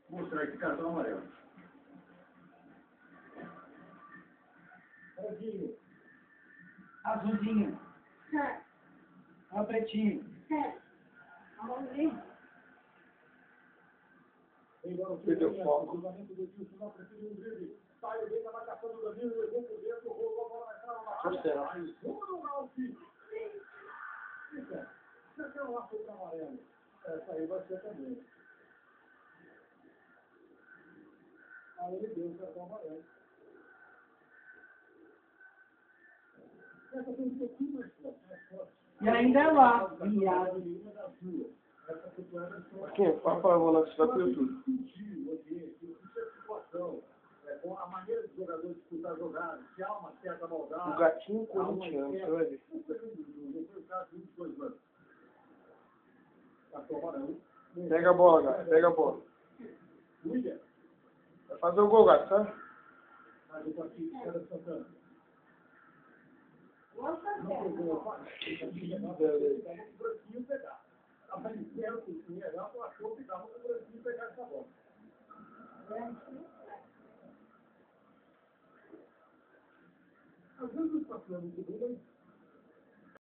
Mostrar esse cartão amarelo. Azulzinho. Azulzinho. Ah, pretinho. Perdeu o foco. Saiu bem na marcação do Danilo, levou por dentro, rolou a bola na cara, mais uma no Ralf. Você quer um açúcar amarelo? Essa aí vai ser também. Aí ele deu o cartão amarelo. Essa tem um pouquinho mais forte. E ainda lá, viado. Marquinhos, fala para a volante, vai pro YouTube. Com a maneira dos jogadores disputar jogadas, se há uma certa maldade. O gatinho corintiano, você vai ver. Não foi o caso dos dois anos. Pega a bola, gato, pega a bola. William. Vai fazer o gol, gato, tá? Mas o partido era Santana. Branquinho pegar. Aparecendo que o Renato achou que dava para o Branquinho pegar essa bola. Às vezes está falando muito bem,